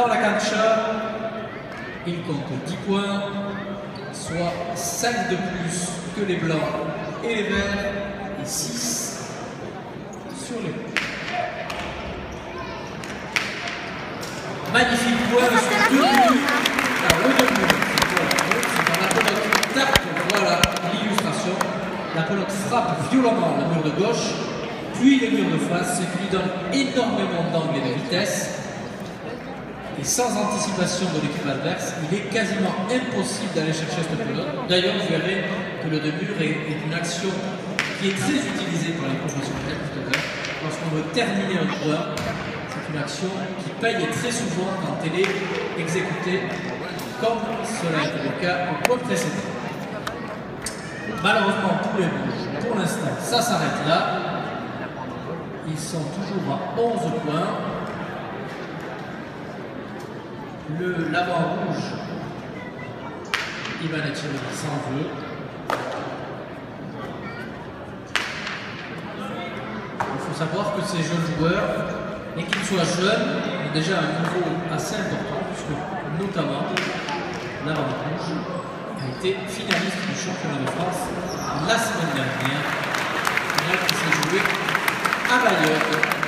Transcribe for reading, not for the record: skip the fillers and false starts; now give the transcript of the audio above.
dans la cancha, il compte 10 points, soit 5 de plus que les blancs et les verts, et 6 sur les bleus. Magnifique point sur 2 buts. Alors le 2 buts, c'est quand la pelote tape, voilà l'illustration. La pelote frappe violemment le mur de gauche, puis le mur de face, ce qui lui donne énormément d'angle et de vitesse. Et sans anticipation de l'équipe adverse, il est quasiment impossible d'aller chercher cette pelote. D'ailleurs, vous verrez que le deux-mur est une action qui est très utilisée par les professionnels tout à l'heure. Lorsqu'on veut terminer un point, c'est une action qui paye très souvent quand elle est exécutée, comme cela a été le cas au point précédent. Malheureusement, pour les rouges, pour l'instant, ça s'arrête là. Ils sont toujours à 11 points. L'avant rouge, Ivan Etcheverry s'en veut. Il faut savoir que ces jeunes joueurs, et qu'ils soient jeunes, ont déjà un niveau assez important, puisque notamment l'avant rouge a été finaliste du championnat de France la semaine dernière, qui s'est joué à Bayonne.